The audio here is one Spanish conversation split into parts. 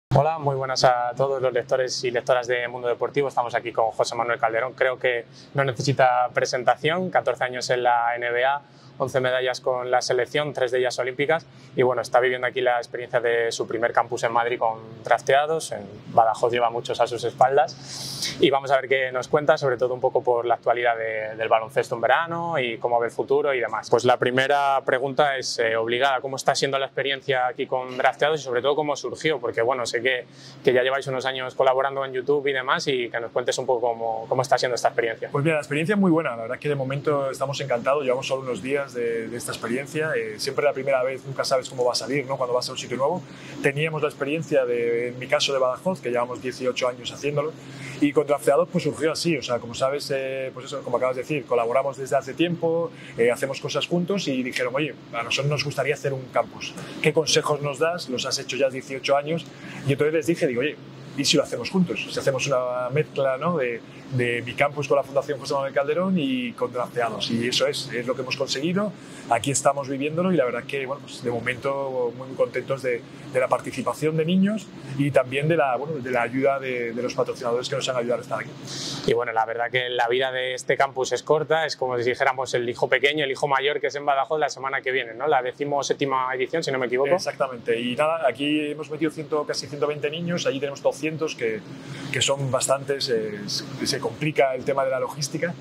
Hola, muy buenas a todos los lectores y lectoras de Mundo Deportivo. Estamos aquí con José Manuel Calderón. Creo que no necesita presentación. 14 años en la NBA, 11 medallas con la selección, 3 de ellas olímpicas. Y bueno, está viviendo aquí la experiencia de su primer campus en Madrid con drafteados. En Badajoz lleva muchos a sus espaldas. Y vamos a ver qué nos cuenta, sobre todo un poco por la actualidad del baloncesto en verano y cómo ve el futuro y demás. Pues la primera pregunta es obligada. ¿Cómo está siendo la experiencia aquí con drafteados y sobre todo cómo surgió? Porque bueno, sé que ya lleváis unos años colaborando en YouTube y demás, y que nos cuentes un poco cómo está siendo esta experiencia. Pues mira, la experiencia es muy buena. La verdad es que de momento estamos encantados. Llevamos solo unos días de esta experiencia. Siempre la primera vez nunca sabes cómo va a salir, ¿no? Cuando vas a un sitio nuevo. Teníamos la experiencia, en mi caso, de Badajoz, que llevamos 18 años haciéndolo. Y con drafteados pues surgió así. O sea, como sabes, pues eso, como acabas de decir, colaboramos desde hace tiempo, hacemos cosas juntos y dijeron, oye, a nosotros nos gustaría hacer un campus. ¿Qué consejos nos das? Los has hecho ya 18 años. Y entonces les dije, digo, oye, ¿y si lo hacemos juntos? Si hacemos una mezcla, ¿no?, de mi campus con la Fundación José Manuel Calderón y con drafteados. Y eso es lo que hemos conseguido. Aquí estamos viviéndolo y la verdad que, bueno, pues de momento muy contentos de la participación de niños y también de la ayuda de los patrocinadores que nos han ayudado a estar aquí. Y bueno, la verdad que la vida de este campus es corta. Es como si dijéramos el hijo pequeño, el hijo mayor, que es en Badajoz la semana que viene, ¿no? La 17ª edición, si no me equivoco. Exactamente. Y nada, aquí hemos metido casi 120 niños, allí tenemos 200 que son bastantes. Se complica el tema de la logística,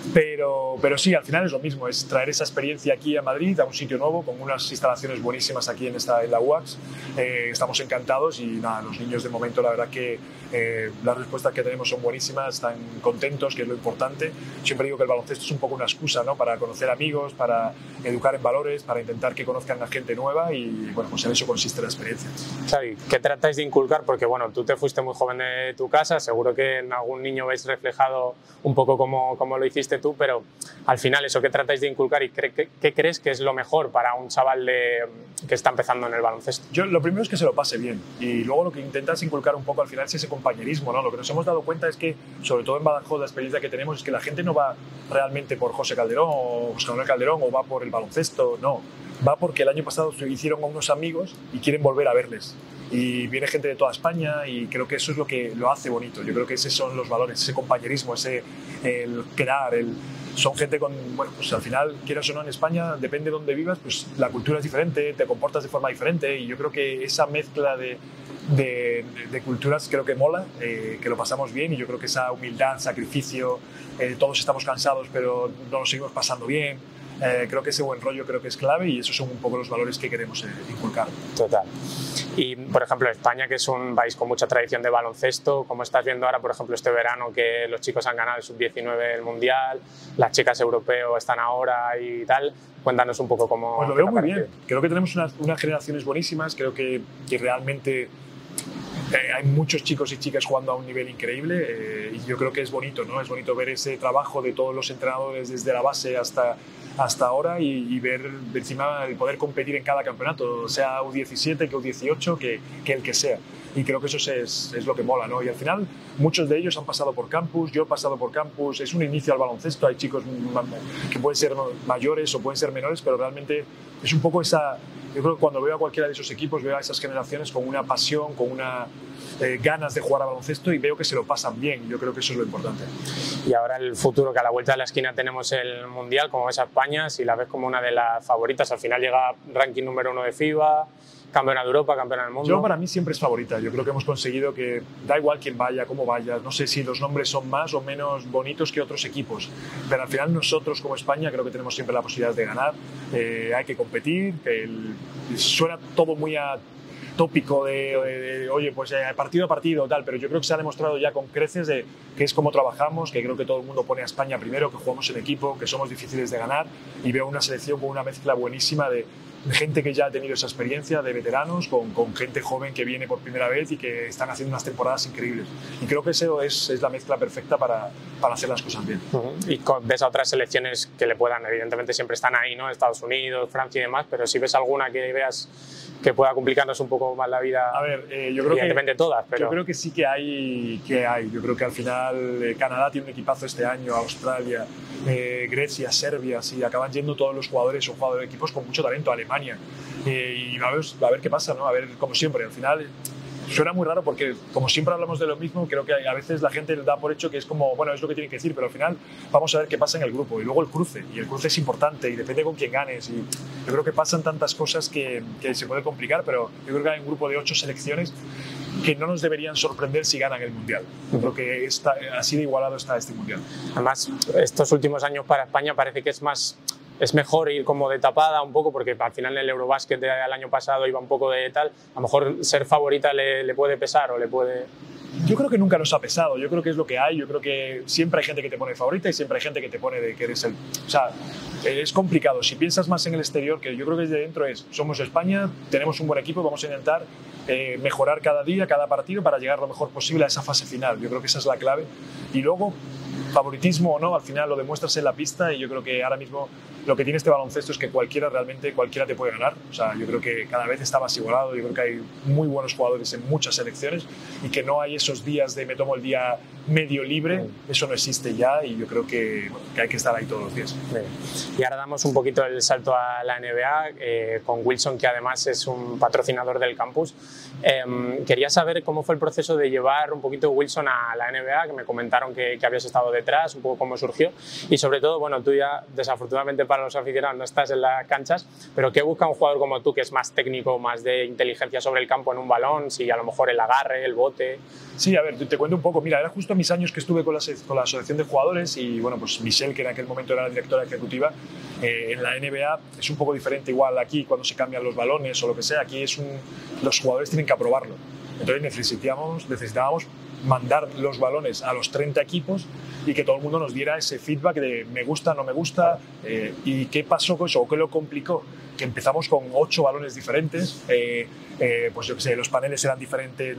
pero sí, al final es lo mismo, es traer esa experiencia aquí a Madrid, a un sitio nuevo, con unas instalaciones buenísimas aquí en la UACS. Estamos encantados y nada, los niños de momento la verdad que las respuestas que tenemos son buenísimas, están contentos, que es lo importante. Siempre digo que el baloncesto es un poco una excusa, ¿no?, para conocer amigos, para educar en valores, para intentar que conozcan a gente nueva y bueno, pues en eso consiste la experiencia. Xavi, ¿qué tratáis de inculcar? Porque bueno, tú te fuiste muy joven de tu casa, seguro que en algún niño veis reflejado un poco como lo hiciste tú, pero al final eso, ¿qué tratáis de inculcar y qué crees que es lo mejor para un chaval que está empezando en el baloncesto? Yo lo primero es que se lo pase bien y luego lo que intentas inculcar un poco al final es ese compañerismo, ¿no? Lo que nos hemos dado cuenta es que, sobre todo en Badajoz, la experiencia que tenemos es que la gente no va realmente por José Calderón o José Manuel Calderón o va por el baloncesto, no. Va porque el año pasado se hicieron a unos amigos y quieren volver a verles. Y viene gente de toda España y creo que eso es lo que lo hace bonito. Yo creo que esos son los valores, ese compañerismo, el crear, son gente con, bueno, pues al final, quieras o no, en España, depende de dónde vivas, pues la cultura es diferente, te comportas de forma diferente y yo creo que esa mezcla de culturas creo que mola, que lo pasamos bien y yo creo que esa humildad, sacrificio, todos estamos cansados pero no nos seguimos pasando bien. Creo que ese buen rollo creo que es clave y esos son un poco los valores que queremos inculcar. Total. Y, por ejemplo, España, que es un país con mucha tradición de baloncesto, como estás viendo ahora, por ejemplo, este verano que los chicos han ganado el sub-19 el Mundial, las chicas europeos están ahora y tal, cuéntanos un poco cómo... Pues lo veo muy bien. Creo que tenemos unas generaciones buenísimas, creo que realmente... hay muchos chicos y chicas jugando a un nivel increíble y yo creo que es bonito, ¿no? Es bonito ver ese trabajo de todos los entrenadores desde la base hasta ahora y ver encima el poder competir en cada campeonato, sea U17 que U18, que el que sea. Y creo que eso es lo que mola, ¿no? Y al final muchos de ellos han pasado por campus, yo he pasado por campus, es un inicio al baloncesto, hay chicos que pueden ser mayores o pueden ser menores, pero realmente es un poco esa... Yo creo que cuando veo a cualquiera de esos equipos, veo a esas generaciones con una pasión, con una ganas de jugar a baloncesto y veo que se lo pasan bien. Yo creo que eso es lo importante. Y ahora el futuro, que a la vuelta de la esquina tenemos el Mundial, como ves a España, si la ves como una de las favoritas, al final llega ranking número 1 de FIBA, campeona de Europa, campeona del mundo. Yo, para mí, siempre es favorita. Yo creo que hemos conseguido que da igual quién vaya, cómo vaya. No sé si los nombres son más o menos bonitos que otros equipos, pero al final nosotros como España creo que tenemos siempre la posibilidad de ganar. Hay que competir, suena todo muy tópico de oye, pues partido a partido, tal, pero yo creo que se ha demostrado ya con creces que es como trabajamos, que creo que todo el mundo pone a España primero, que jugamos en equipo, que somos difíciles de ganar y veo una selección con una mezcla buenísima de gente que ya ha tenido esa experiencia, de veteranos, con gente joven que viene por primera vez y que están haciendo unas temporadas increíbles. Y creo que eso es la mezcla perfecta para hacer las cosas bien. Y ves a otras selecciones que le puedan, evidentemente siempre están ahí, ¿no? Estados Unidos, Francia y demás, pero si ves alguna que veas que pueda complicarnos un poco más la vida, a ver, yo creo evidentemente que, todas, pero... Yo creo que sí que hay. Yo creo que al final Canadá tiene un equipazo este año, Australia, Grecia, Serbia, sí, acaban yendo todos los jugadores, son jugadores de equipos con mucho talento, Alemania, y a ver qué pasa, ¿no? A ver, como siempre, al final suena muy raro porque, como siempre hablamos de lo mismo, creo que a veces la gente da por hecho que es como, bueno, es lo que tienen que decir, pero al final vamos a ver qué pasa en el grupo. Y luego el cruce, y el cruce es importante y depende con quién ganes. Y yo creo que pasan tantas cosas que se puede complicar, pero yo creo que hay un grupo de 8 selecciones que no nos deberían sorprender si ganan el Mundial. Yo creo que así de igualado está este Mundial. Además, estos últimos años para España parece que es mejor ir como de tapada un poco, porque al final en el Eurobasket del año pasado iba un poco de tal. A lo mejor ser favorita le puede pesar o le puede... Yo creo que nunca nos ha pesado, yo creo que es lo que hay, yo creo que siempre hay gente que te pone favorita y siempre hay gente que te pone de que eres el... O sea, es complicado, si piensas más en el exterior, que yo creo que desde dentro somos España, tenemos un buen equipo, vamos a intentar mejorar cada día, cada partido para llegar lo mejor posible a esa fase final, yo creo que esa es la clave. Y luego, favoritismo o no, al final lo demuestras en la pista y yo creo que ahora mismo lo que tiene este baloncesto es que cualquiera te puede ganar. O sea, yo creo que cada vez está más igualado, yo creo que hay muy buenos jugadores en muchas selecciones y que no hay esos días de me tomo el día medio libre, eso no existe ya y yo creo que hay que estar ahí todos los días. Bien. Y ahora damos un poquito el salto a la NBA con Wilson, que además es un patrocinador del campus. Quería saber cómo fue el proceso de llevar un poquito Wilson a la NBA, que me comentaron que habías estado detrás, un poco cómo surgió y sobre todo, bueno, tú ya desafortunadamente para los aficionados no estás en las canchas, pero ¿qué busca un jugador como tú que es más técnico, más de inteligencia sobre el campo en un balón? Si a lo mejor el agarre, el bote... Sí, a ver, te cuento un poco. Mira, era justo mis años que estuve con la asociación de jugadores y, bueno, pues Michelle, que en aquel momento era la directora ejecutiva, en la NBA es un poco diferente igual aquí cuando se cambian los balones o lo que sea. Aquí los jugadores tienen que aprobarlo. Entonces necesitábamos mandar los balones a los 30 equipos y que todo el mundo nos diera ese feedback de me gusta, no me gusta, y qué pasó con eso o qué lo complicó. Que empezamos con 8 balones diferentes, pues yo qué sé, los paneles eran diferentes,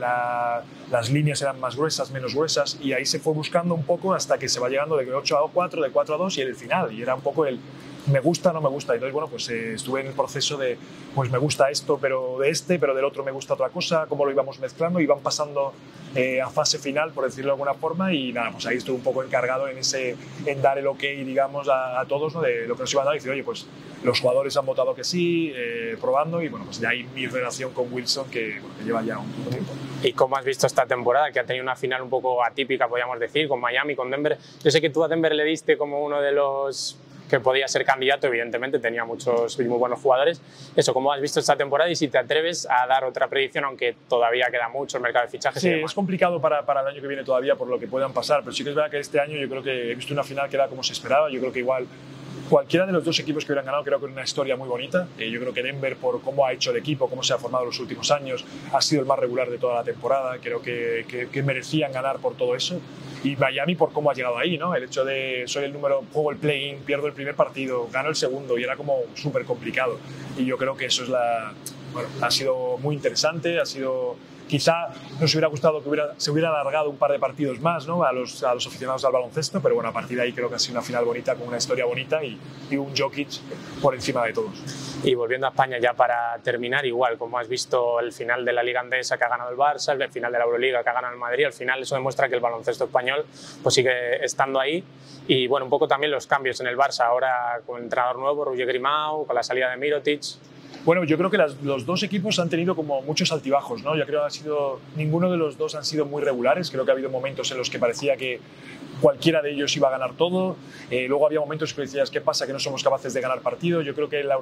las líneas eran más gruesas, menos gruesas, y ahí se fue buscando un poco hasta que se va llegando de 8 a 4, de 4 a 2 y el final, y era un poco el me gusta, no me gusta. Entonces, bueno, pues estuve en el proceso de, pues me gusta esto, pero pero del otro me gusta otra cosa, cómo lo íbamos mezclando, iban pasando a fase final, por decirlo de alguna forma, y nada, pues ahí estuve un poco encargado en dar el ok, digamos, a todos, ¿no? De lo que nos iban a dar y decir, oye, pues los jugadores han votado que sí, probando, y bueno, pues de ahí mi relación con Wilson, que lleva ya un tiempo. ¿Y cómo has visto esta temporada, que ha tenido una final un poco atípica, podríamos decir, con Miami, con Denver? Yo sé que tú a Denver le diste como uno de los que podía ser candidato, evidentemente tenía muchos muy buenos jugadores. Eso, ¿cómo has visto esta temporada y si te atreves a dar otra predicción, aunque todavía queda mucho el mercado de fichajes? Sí, es complicado para el año que viene todavía por lo que puedan pasar, pero sí que es verdad que este año yo creo que he visto una final que era como se esperaba. Yo creo que igual cualquiera de los dos equipos que hubieran ganado, creo que es una historia muy bonita. Yo creo que Denver, por cómo ha hecho el equipo, cómo se ha formado en los últimos años, ha sido el más regular de toda la temporada. Creo que merecían ganar por todo eso. Y Miami por cómo ha llegado ahí, ¿no? El hecho de soy el número, juego el play-in, pierdo el primer partido, gano el segundo y era como súper complicado. Y yo creo que eso es bueno, ha sido muy interesante, ha sido... Quizá nos hubiera gustado que se hubiera alargado un par de partidos más, ¿no? a los aficionados al baloncesto, pero bueno, a partir de ahí creo que ha sido una final bonita, con una historia bonita y un Jokic por encima de todos. Y volviendo a España ya para terminar, igual, como has visto el final de la Liga Andesa que ha ganado el Barça, el final de la Euroliga que ha ganado el Madrid, al final eso demuestra que el baloncesto español pues sigue estando ahí. Y bueno, un poco también los cambios en el Barça, ahora con entrenador nuevo, Roger Grimau, con la salida de Mirotic. Bueno, yo creo que los dos equipos han tenido como muchos altibajos, ¿no? Yo creo que ninguno de los dos han sido muy regulares. Creo que ha habido momentos en los que parecía que cualquiera de ellos iba a ganar todo. Luego había momentos que decías, ¿qué pasa? Que no somos capaces de ganar partido. Yo creo que en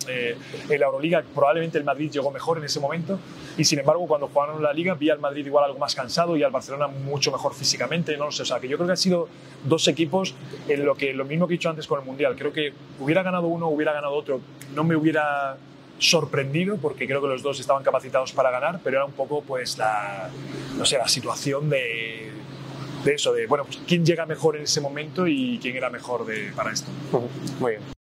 la Euroliga probablemente el Madrid llegó mejor en ese momento y sin embargo cuando jugaron la Liga vi al Madrid igual algo más cansado y al Barcelona mucho mejor físicamente, no sé, o sea, que yo creo que han sido dos equipos en lo mismo que he dicho antes con el Mundial. Creo que hubiera ganado uno, hubiera ganado otro, no me hubiera sorprendido porque creo que los dos estaban capacitados para ganar, pero era un poco pues la situación de eso, de bueno, pues quién llega mejor en ese momento y quién era mejor para esto. Muy bien.